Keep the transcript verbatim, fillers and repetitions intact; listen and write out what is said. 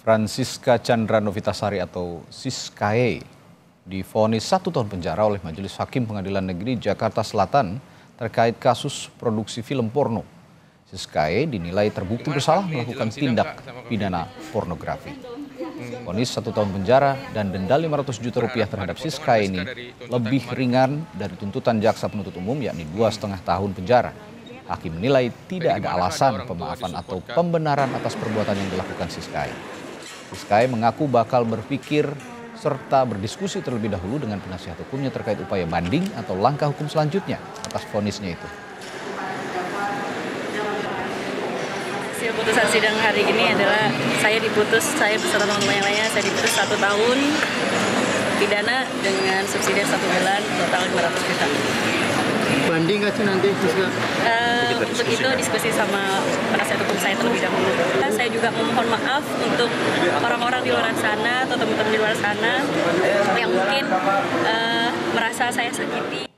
Francisca Chandra Novitasari atau Siskae divonis satu tahun penjara oleh Majelis Hakim Pengadilan Negeri Jakarta Selatan terkait kasus produksi film porno. Siskae dinilai terbukti bersalah melakukan tindak pidana pornografi. Vonis satu tahun penjara dan denda lima ratus juta rupiah terhadap Siskae ini lebih ringan dari tuntutan jaksa penuntut umum, yakni dua setengah tahun penjara. Hakim menilai tidak ada alasan pemaafan atau pembenaran atas perbuatan yang dilakukan Siskae. Siskae mengaku bakal berpikir serta berdiskusi terlebih dahulu dengan penasihat hukumnya terkait upaya banding atau langkah hukum selanjutnya atas vonisnya itu. Hasil putusan sidang hari ini adalah saya diputus, saya beserta teman-teman yang lainnya, saya diputus satu tahun pidana dengan subsidi satu bulan, total lima ratus juta. Banding nggak sih nanti? Uh, untuk itu diskusi sama penasihat hukum saya terlebih dahulu. Saya juga memohon maaf untuk orang-orang di luar sana atau teman-teman di luar sana yang mungkin uh, merasa saya sakiti.